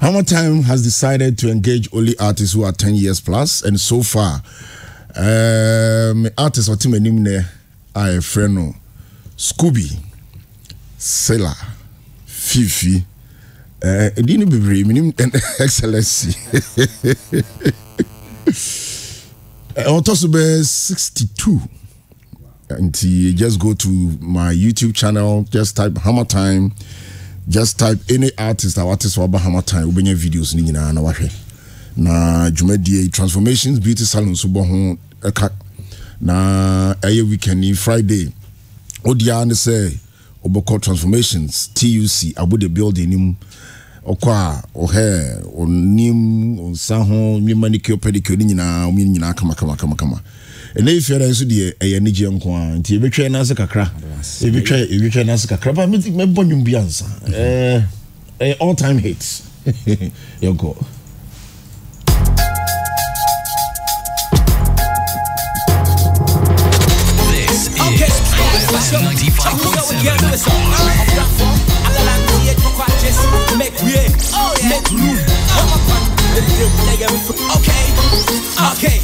Hammer Time has decided to engage only artists who are 10 years plus, and so far, artists or team enimne are Freno, Scooby, Sela, Fifi, Dini Bibri, Minim and Excellency. On Tosube 62. And just go to my YouTube channel, just type Hammer Time, just type any artist or artist or Hammer Time, we have videos ni na wahe. Na Jumedi Transformations Beauty Salon subo eka na aye weekend Friday. Odia and say Oboko Transformations TUC abude building nim okwa ohe onim onsaho mi manicure pedicure ni nyina kama. And if you're also the energy and quantity, you betray as a crack. You betray as a crack. But my bonum bianza. All time hits. You go. This is 95.7. Okay.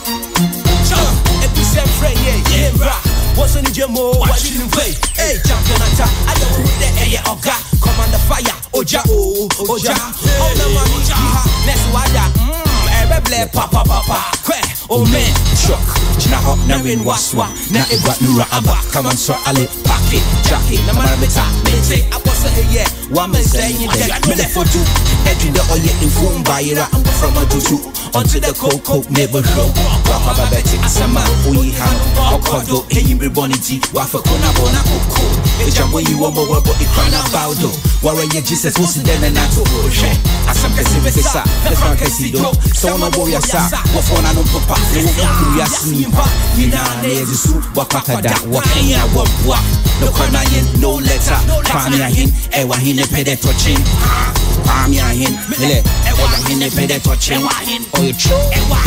What's on the gym? Watching him play. Hey, champion attack. I don't put the air of God. Command the fire. Oja. Oh, the money. Next wada. Every papa. Oh man, shock. China hop na win waswa. Na egwa nura aba. Come on, so ale pack it, jacket. Na maramita. Me say I was a yeah. One man saying that. Me the photo. Edge the oye in phone buyer. I'm from a tutu. Onto the cocoa neighborhood. Papa Betty Asama, Uyihan, Okodo, Himri Bonity, Wafakona Bona Oko. Ejambo you want more about the crown of Baudo. Warren Jesus was then and not to share. Asam Casimesa, the Francasido, Sona Boyasa, Wafona no Papa, Yasimpa, Nina, Soup, Wakakada, Wakaya, Wapwa, no Kanayan, no letter, Pamiahin, Ewahin, Pedetochin. Pamiahin, Ewahin, Pedetochin. Oh, you true.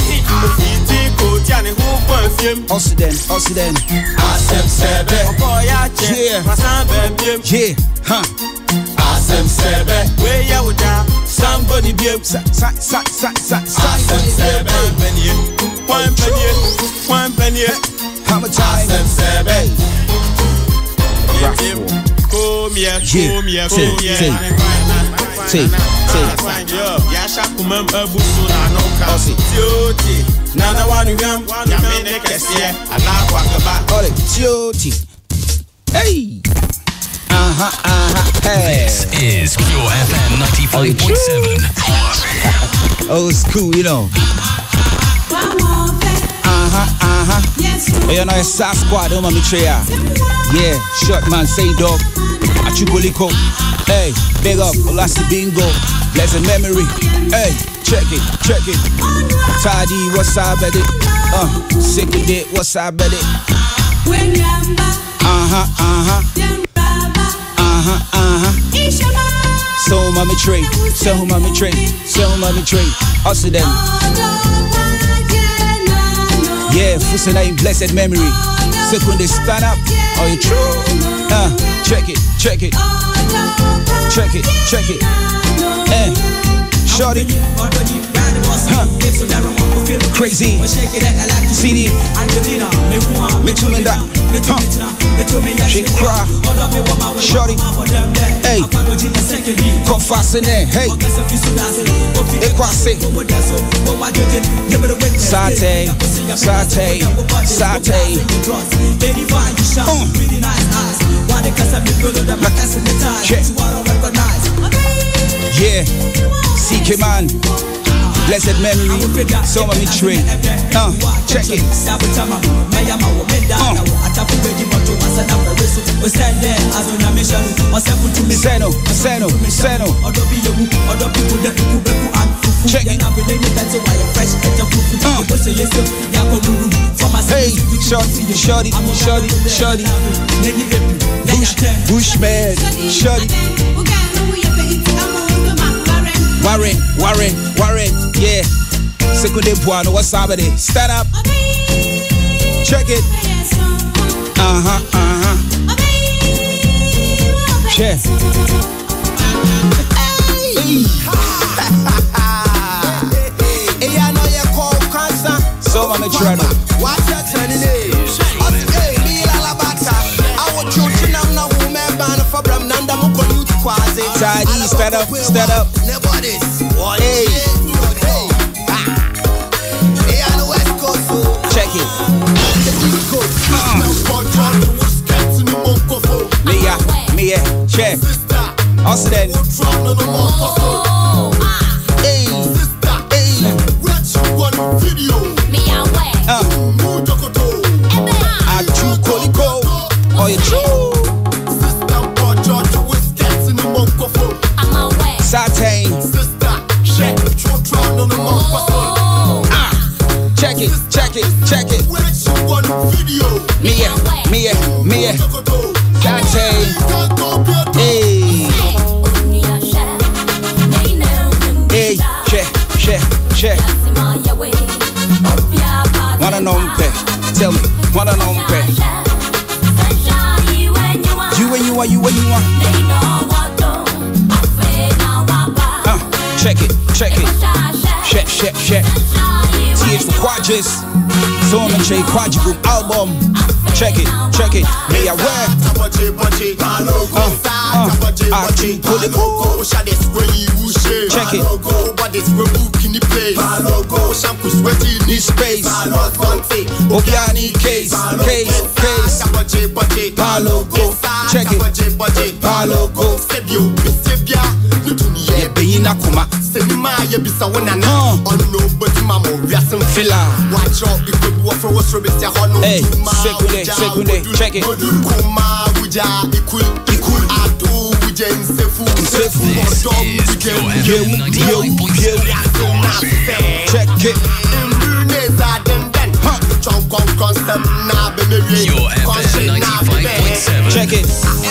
Ossiden. Asem Sebe. Yeah. Asem Sebe. Where you da? Somebody be Asem Sebe. One penny. Hammer Time. Asem Sebe. Come here. Yasha kumem ebusuna no kasi. Tioti. Nana wanu yam. Yamene kesiye. Allah wakaba. Ole tioti. Hey. Hey. This is Pure FM 95.7. Oh, it's cool, you know. You know, it's South Squad, don't me try. Yeah, short man, say dog. Achukoliko. Hey, big up, Elastic Bingo. Blessed memory. Hey, check it. Tidy, what's up, baby? Sick of it, what's up, baby? So mommy trade. Also then. Yeah, Fusena in blessed memory. Second they stand up. Are you true? Check it. Shorty. Crazy. CD. Me too me that. She cry. Shorty. Hey. Come fast in there. Hey. Equasi. Saute. Yeah. CK man. Blessed memory, so many trade. Check it. Seno. Check it. Hey, shorty. Bushman, shorty. Warren, yeah. Second Puano, what's up with it? Stand up. Check it. Yeah. Toronto. Watch your turning age. Hey, me Alabata. I want you to know now who me ban for Bram Nanda Moko Youth Quasi. Tidy, stand up, stand up. Nobody's. Hey. Hey, on the West Coast. Check it. Mia, check. Also then. Hey. Achu Koliko. Oh, you true. Satain. Check it, check it, check it. Mia. Satain. Hey. Hey, check. Wanna know me? Tell me, wanna know me? You and you are. Check it. Check. TH for Quadris. So I'm Che Quadruple album. Check it. May I wear? Check it. Need space. Obiani case. Palogo. Check it. Palogo. Yeah, Beina Kuma. Fila. Hey, second, check it. Check it. Your FM 95.7. Check it.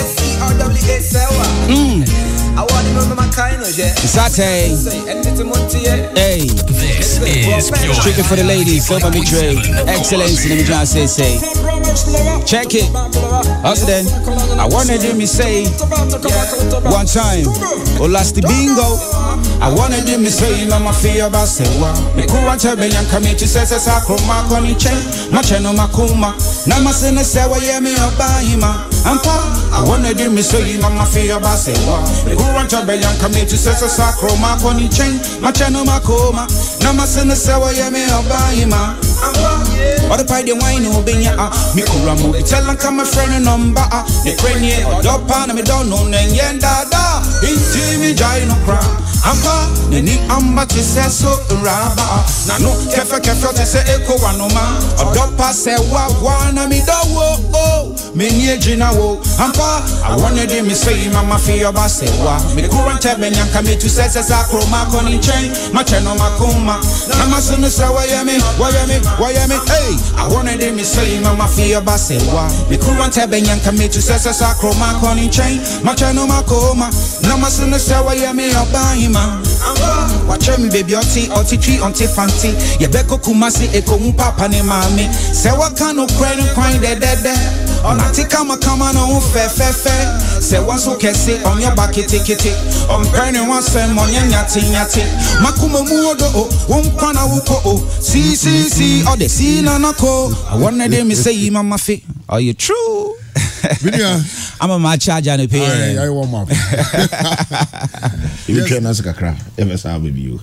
I want to know my kind of jet. Saturday. Hey. This is Pure Check it for the ladies. Silver Mitre. Excellence in the John say. Check it. Also then, I wanted him to say one time. Olasti bingo. I wanted him to say Mama fear basewa. Me kuwa tebe yankami to say sakro makoni chain. Macheno makuma. Namasene sewa ye me obahima. Ampa. I wanted him to say Mama fear basewa. Me kuwa tebe yankami to say sakro makoni chain. Macheno makuma. Namasene sewa ye me obahima. Or the pie the wine obinya me kuramu tell and come a friend number the cranny or dopa me don't know yenda da inti me jai no cra ampa ni amba to say so raba na no kefa to say echo wanoma or dopa say wa wana me do oh me nie jina wo ampa I wanted him say mama fear ba say wa me kuranta be nyanka me to say sakro makoni chain ma cheno makuma na masunu say why me hey I wanted him to say mama fear basewa. Me kuranta benyanka me to say sakro makoni chain. Machano makoma. Namasuna sawa ya me obahima. Watch me baby oti tree onti fanti. Ye beko kumasi eko papa ne mami. Sewa kano kwenu de. Onatika makama no fe. Se wanso kese on your back kiti. On penny one sem on nyati. Makuma muodo umpana uko see all the scene on a call. I wanted them to say mama fi. Are you true? I'm a my charge on the pay. I want more. You can ask a crap. Ever saw with you.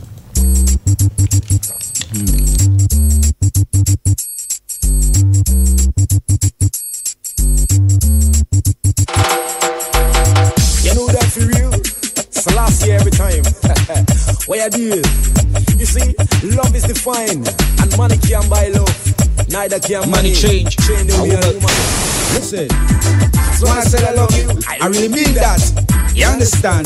You know that for real? Selassie every time. What you do? You see, love is defined, and money can't buy love. Neither can Money change. Change the way a woman. Listen, so when I said I love you, I really mean that. You understand?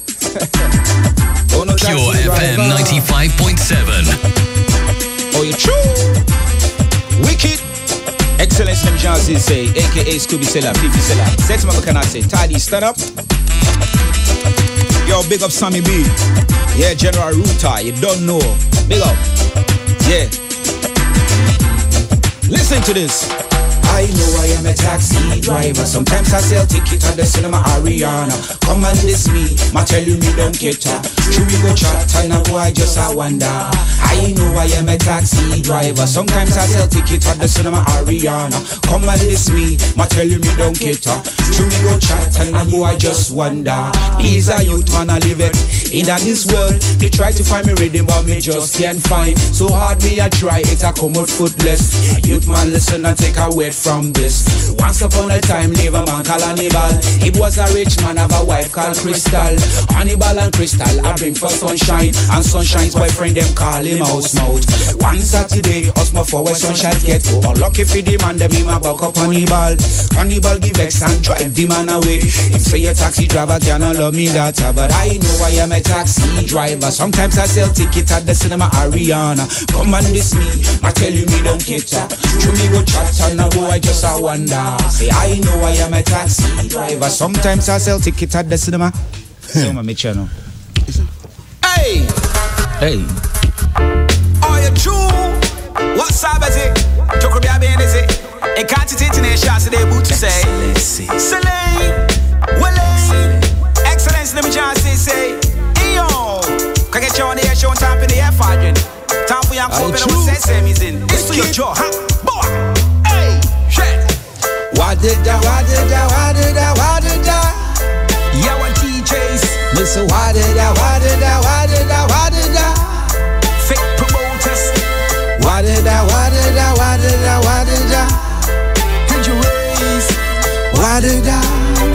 Pure FM 95.7. Oh, you true? Wicked. Excellence, let me just say, aka Scooby Seller, Fifi Seller. Set my can I say, Tidy, stand up. Yo, big up Sammy B. Yeah, General Ruta, you don't know. Big up. Yeah. Listen to this. I know I am a taxi driver. Sometimes I sell tickets at the cinema Ariana. Come and diss me, ma tell you me don't cater. Should we go chat and a boy just a wonder. I know I am a taxi driver. Sometimes I sell tickets at the cinema Ariana. Come and diss me, ma tell you me don't cater. Should we go chat and a boy just wonder. He's a youth man, I live it in this world. They try to find me rhythm but me just can't find. So hard me I try, it a come out footless. Youth man listen and take a word from this. Once upon a time live a man called Hannibal. He was a rich man, have a wife called Crystal. Hannibal and Crystal I bring for sunshine. And Sunshine's boyfriend them call him house mouth. One Saturday us my forward Sunshine get unlucky for the man them him a buck up Hannibal. Hannibal give X and drive the man away. Him say a taxi driver cannot love me that, but I know I am a taxi driver. Sometimes I sell tickets at the cinema Ariana. Come and diss me, I tell you me don't cater. Should me go chat and a boy just a wonder. Say I know I am a taxi driver. Sometimes I sell tickets at the cinema. So my channel. Hey, Hey, are you true? What's up, is it? Joko be a ben is it? A quantity in shots today, boot to say. Salay, Wale, excellence, let me just say. Yo, can get you on the air show on top in the air, Fadrin. Time for young folk, and I say, is in. It's to your jaw, huh? Boy, hey, shit. what did I? Yeah, what DJs? Listen, what did I? Fake promoters. What did I? Did you raise? What did I?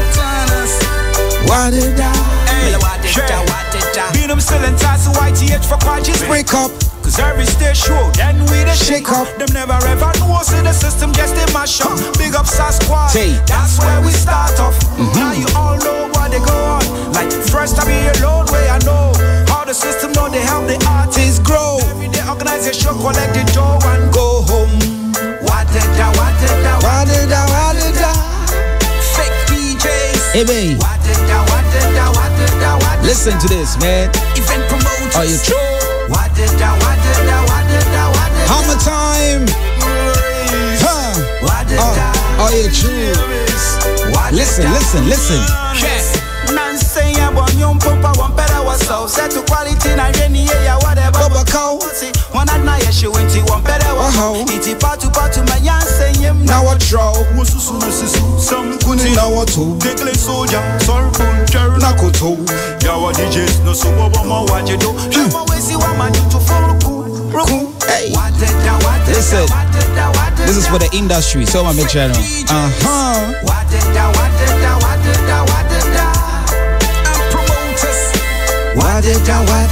Hey, being them still in ties to YTH for quadrants. Break up, Cause every stage show, then we the shake up. Them never ever know us in the system, just they mash up. Big up Sasquatch, Hey. that's where we start off. Now you all know what they go on. Like first I be alone where I know how the system know they help the artists grow. Every day organization collect the dough and go home. What did I? Fake DJs. hey babe, What did I? listen to this, man. Event promoters. Are you true? What did I? Hammer time. Huh? What did Are you true? Listen. Yes. Nancy, I want young papa, one better was so set to quality, na any yeah, whatever. Baba cow. One at night, she went to one better was Uh-huh. it's part to my young say him Now what draw? some Kuni na watu. Dekle soldier, sorrowful, turn Na koto. Yawa DJs, no so what what you do. Shama we see what man do to Roku. Hey. What did I? Listen, this is for the industry. So my channel. Uh-huh. What did I? And promoters. What did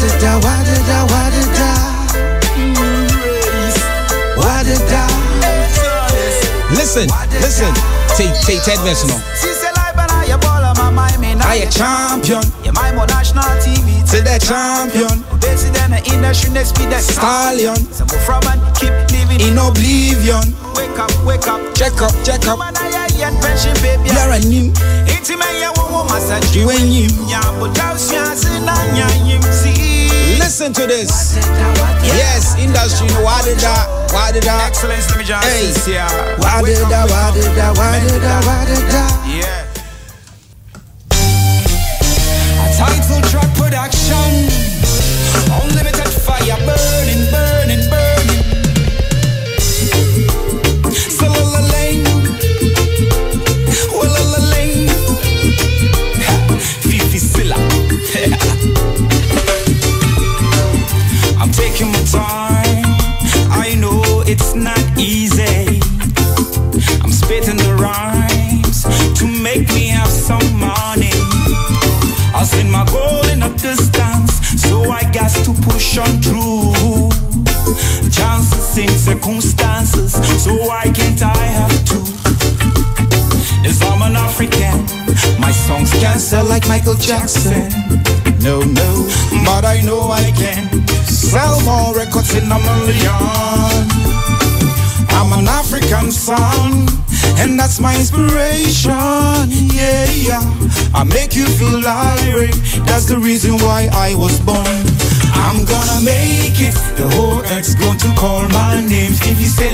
Listen. Take 10 verse now. I a champion. Yeah, my national TV. Say that champion. They see them in the industry next be the Stallion. So move from and keep living In oblivion. Wake up. Check up. Man, I yet pension baby. You're a new. It's me, I want massage You and you. Yeah, but that's see. Listen to this. Yes, industry. What did I? Excellence, let me just Hey. say, yeah. What did I? Yeah. A title track production. Unlimited fire burning. Fifi Silla. I'm taking my time. I know it's not easy. I'm spitting the rhymes to make me have some money. I'll send my goal in a distance, so I got to push on through. Chances in circumstances, so why can't I have to? As I'm an African, my songs can't sell like Michael Jackson. No, but I know I can sell more records in a million. I'm an African son, and that's my inspiration. Yeah, I make you feel irate. That's the reason why I was born. I'm gonna make it. The whole earth's going to call my name, Fifi Silla.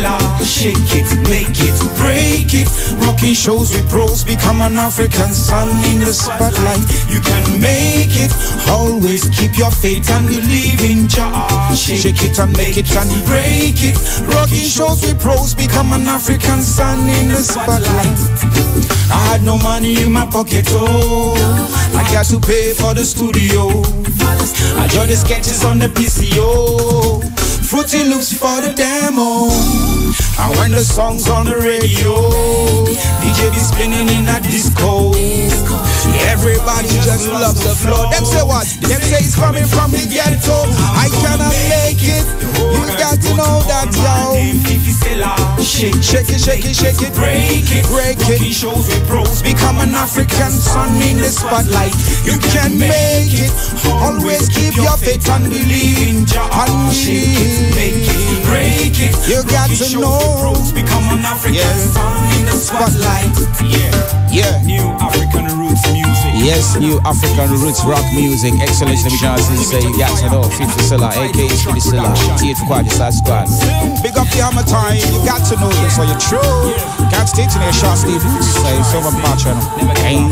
Shake it, make it, break it. Rocking shows with pros, become an African sun in the spotlight. You can make it, always keep your faith and believe in Jah. Shake it and make it and break it. Rocking shows with pros, become an African sun in the spotlight. I had no money in my pocket, oh, I got to pay for the studio. I draw the sketches on the PCO. Fruity Loops for the demo. And when the song's on the radio, DJ be spinning in a disco. Everybody just loves the flow. Them say what? Them say it's coming from the ghetto. I cannot make it. You got to know that, yo. Shake it, shake it, shake it, break it, break it. Shows with pros, become an African sun in the spotlight. You can make it. Always keep your faith and believe in Jah. Shake it, make it, break it. You got to know. Become an African sun in the spotlight. Yeah. New African roots music. Yes, new African roots rock music. Excellence, let me just say, you got to know. 50 Silla, aka Speedy Silla, T8 Squad, the Side Squad. Big up the Hammer Time, you got to know this, are you true? Can't stay in there, Shaw Steve. Say, so much more channel. Aim.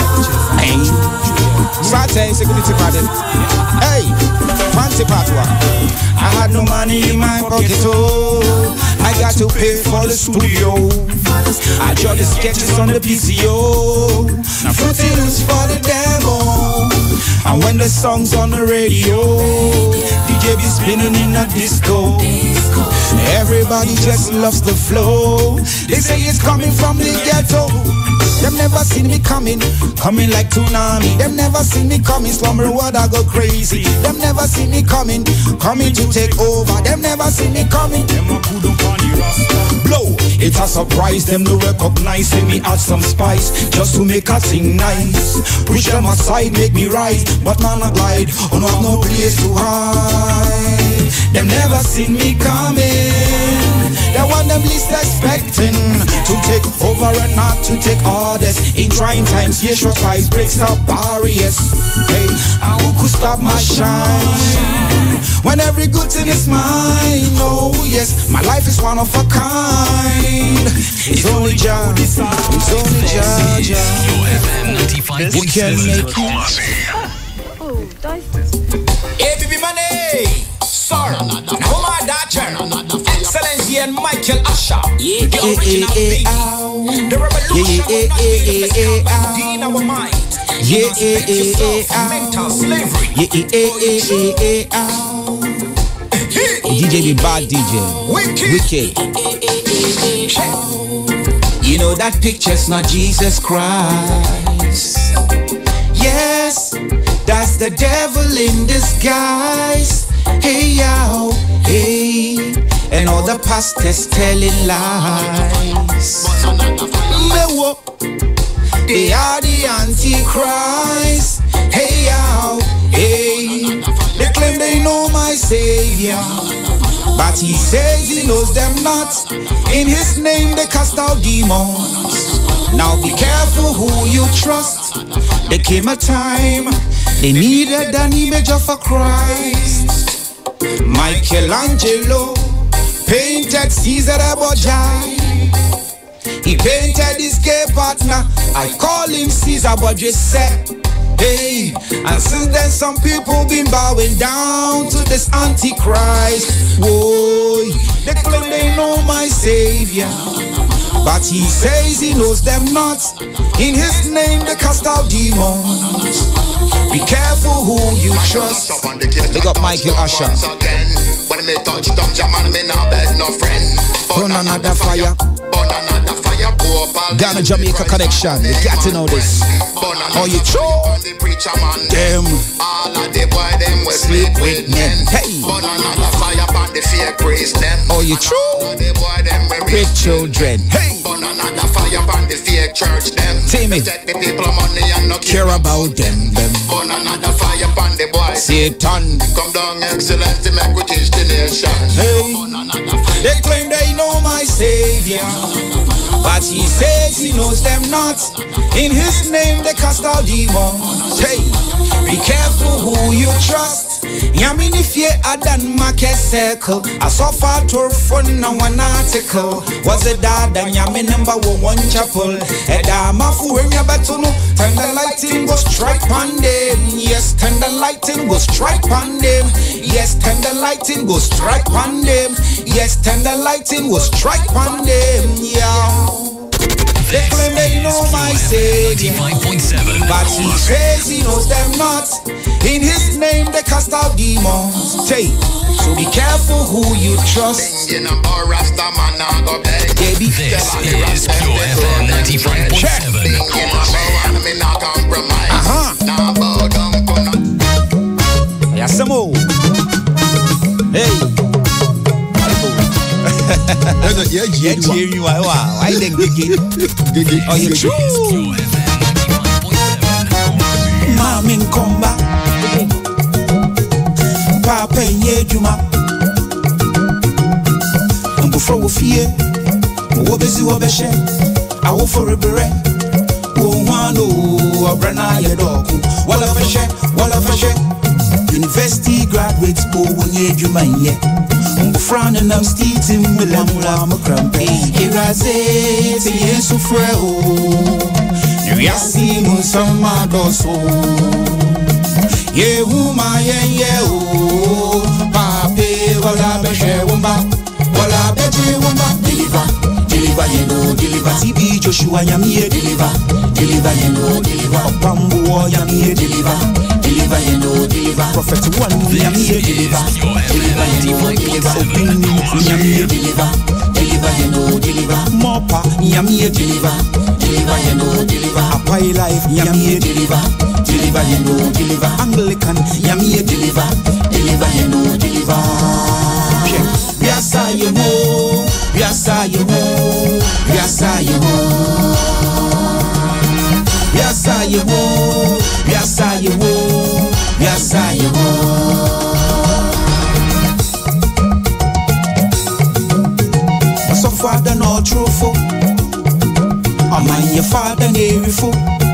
Sate, security pardon. Hey, fancy patwa. I had no money in my pocket, oh. I got to pay for the studio. I draw the sketches on the PCO. Now Fruity Loops for the demo. And when the song's on the radio, DJ be spinning in a disco. Everybody just loves the flow. They say it's coming from the ghetto. Them never seen me coming like tsunami. Them never seen me coming, slumber world I go crazy. Them never seen me coming to take over. Them never seen me coming. Blow, it's a surprise. Them to recognize me add some spice just to make a thing nice. Push them aside, make me rise, but man I glide. Oh no, I've no place to hide. Them never seen me coming. They want them least expecting to take over and not to take orders. In trying times, Yeshua Christ breaks up barriers. Hey, and who could stop my shine? When every good thing is mine, oh yes, my life is one of a kind. It's only Jah, it's only Jah. Your FM 95.7 Hey, baby, money. Sorry, no my daughter. Excellency and Michael Asher. The original beat. The revolution will not be the in our mind. Mental slavery. DJ be bad DJ. Wicked. You know that picture's not Jesus Christ. Yes, that's the devil in disguise. Hey, yow, hey, and all the pastors telling lies. They are the Antichrist. Hey, yow, hey, they claim they know my Savior, but he says he knows them not. In his name they cast out demons. Now be careful who you trust. There came a time they needed an image of a Christ. Michelangelo painted Caesar Borgia. He painted his gay partner. I call him Caesar Borgia. Hey, and since then some people been bowing down to this Antichrist. Whoa, they claim they know my Savior, but he says he knows them not. In his name they cast out demons. Be careful who you trust. Big up Michael Asher. When me touch down, Jaman, me not beg no friend. Burn another fire. Burn another fire. Ghana Jamaica connection. You got to know this. Oh, you true? Them. All of the boy them will sleep with men. Hey. Burn another fire on the fake priest them. Oh, you true? All of the boy them will Great children. Hey. Burn another fire on the fake church them. Timmy. Take the people money and not care about them. Burn another fire on the boy. Satan. Come down excellent to make we teach the nation. Hey. They claim they know my Savior, but he says he knows them not. In his name they cast out demons. Hey, be careful who you trust. Yamini fear Adan Market Circle. I saw far to phone now one article. Was a dad and Yamin number one chapel. Edama Fuenya Batuno. Tender lighting go strike on them. Yes, tender lighting go strike on them. Yes, tender lighting go strike on them. Yes, tender lighting go strike on them. Yeah. They claim they know my Savior, but he says he knows them not. In his name they cast out demons. Take, so be careful who you trust. Baby, This is Pure FM 95.7. Yasamo. Hey. Yeah, Wow. I think gigi. Oh, you true. Pure FM 95.7. Mamin komba, Papa Yejuma, Mbufro Fie, Wobesi Wobeshe, I will for a beret. Wano, Abrana Yadoku, Walla Fashe, University graduates, Yejuma, Mbufran and I'm Steeting Milamula Crampe, Iraze, Yesu Freo. Yasi Musama doso Yehuma Yehu Pape Wala Beshe Wumba Wala Beje Wumba Deliver Deliver TB Joshua Yamiye Deliver Deliver Opambu Yamiye Deliver Prophet One Yamiye Deliver Opini Yamiye Deliver Mopa Yamiye Deliver Apai Life Yamiye Deliver Anglican Yamiye Deliver Biasa So father no truthful. I'm your father nearful.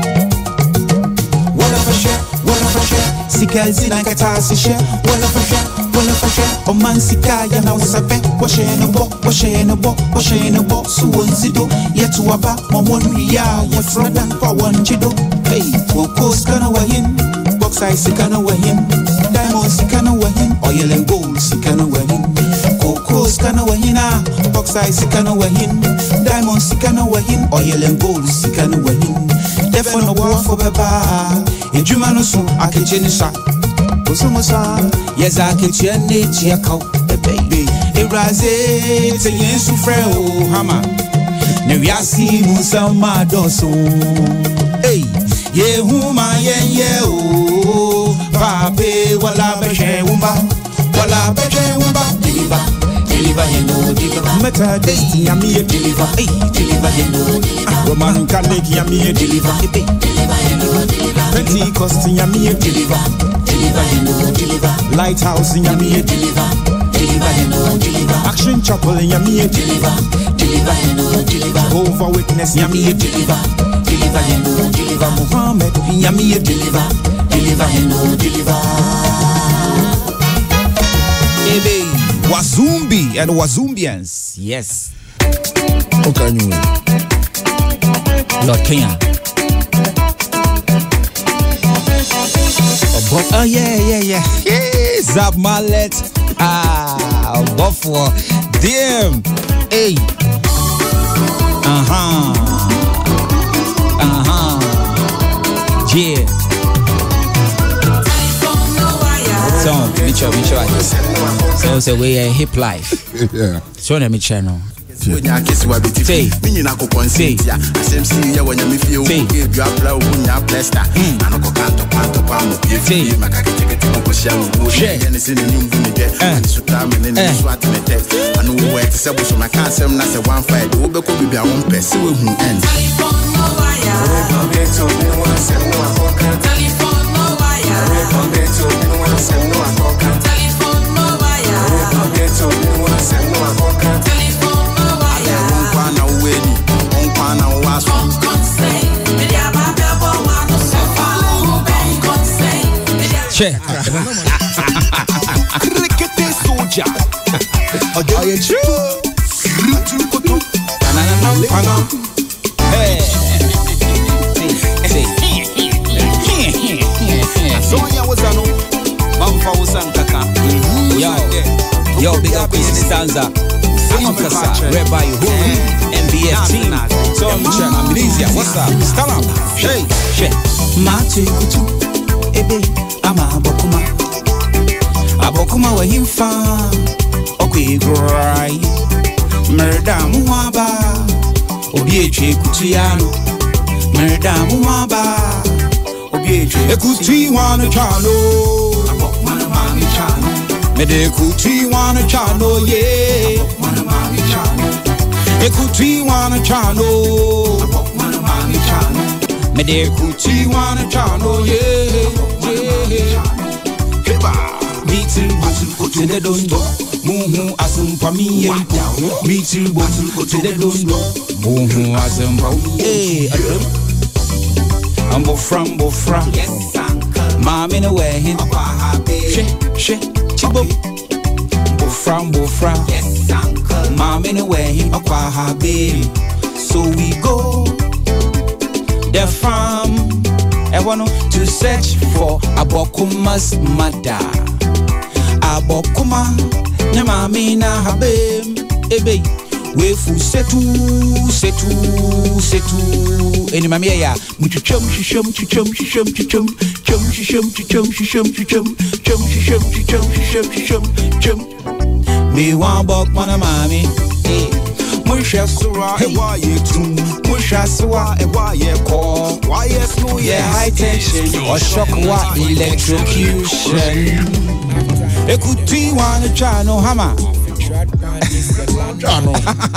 What of a share, Sikazi like a tassy share. What of a share, oh man Sikaya now was a pet, washing a box, so what's it do? Yet to about my 1 real, your friend and for 1 chido. Hey, Coco's gonna weigh in, box size gonna weigh in, diamonds gonna weigh in, oil and gold, gonna weigh in. Coco's gonna weigh in, box size gonna weigh in, diamonds gonna weigh in, oil and gold, gonna weigh in. Therefore, no war for Baba, in Jumanoso, I can change the shot. Yes, I can change it, your cow, the baby. Eraze, say yes, to Freo, Hammer. Neviasi Musama doso. Hey, Yehuma, oh, Pape, Wala Beche Wumba, deliver, Methodist, Yami, deliver, Roman Catholic, Yami, deliver, Pentecost, Yami, deliver, Lighthouse, Yami, deliver, Action Chapel, Yami, deliver, Over Witness, Yami, deliver, Muhammad, Yami, deliver. Baby, Wazumbi and Wazumbians, yes. Okay, Lord Kenya. Oh yeah. Zab Mallet. Buffalo. Damn. Hey. Yeah. So it's a way a hip life. yeah. So let me channel. Say, Yo, big up Busy Stanza. Amkasa, Rabbi Huri, MBF team. Tom Chan, Amnesia, what's up? Stalam, Shay, Mate kutu, ebe, ama abokuma. Abokuma wa himfa, okwe grai. Murda muwaba, obieche kutiyano. Murda muwaba, obieche ekuti wana chano. Abokwana mami chano. Mede ekuti wana chano, yeah. Abokwana mami chano. Ekuti wana chano. Abokwana mami chano. Mede ekuti wana chano, yeah. Heba. Meeting to the dondo. Muhu asumpa mi yempo. Meeting to the dondo. Muhu asumpa mi. Hey, I'm Bofra. Yes, uncle. Mom in a way. She, chibo. Bofra. Yes, uncle. Mom in a way. Akwaha baby. So we go the farm. I want to search for Abokuma's mother. Abokuma, na mami na habem, ebe. Wefu setu. Eni mami ya, muchuchum. Me wan bok mana mami, Musha suwa ewa ye tum, Musha suwa ewa ye ko. Yeah, high tension or shock wa electrocution. Ekuti wana chano hama. Chano.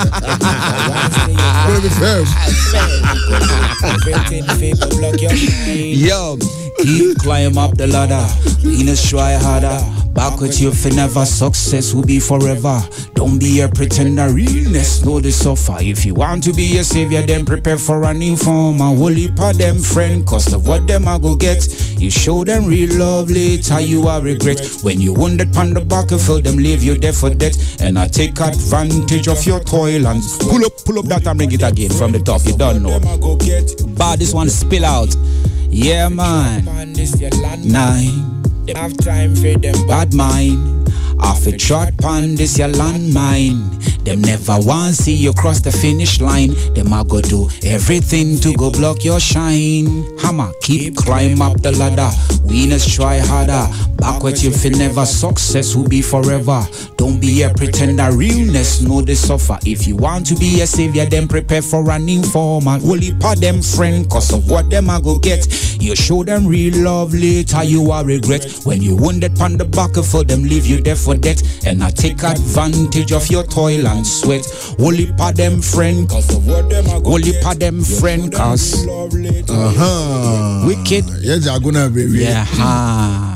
Yo, keep climb up the ladder. Venus try harder. Back with you for never. Success will be forever. Don't be a pretender. Realness know the suffer. If you want to be a savior, then prepare for an informer. Holy pa them friend, cause of what them I go get. You show them real love, later you are regret. When you wounded pan the battlefield, them leave you there for death. And I take advantage of your toil and pull up that and bring it again from the top. You don't know. But this one spill out. Yeah man. 9. Have time for them bad mind. Off a short pan, this your landmine. Them never want see you cross the finish line. Them a go do everything to go block your shine. Hammer, keep climb up the ladder. Winners try harder. Back with you for never. Success will be forever. Don't be a pretender. Realness know the suffer. If you want to be a savior, then prepare for an informer. Holy pa them friend, cause of what them a go get. You show them real love, later you are regret. When you wounded pan the battlefield, them leave you there for death. And I take advantage of your toil and sweat. Holy pa them friend, cause of what them a go Holy pa them friend, cause Wicked. Yeah,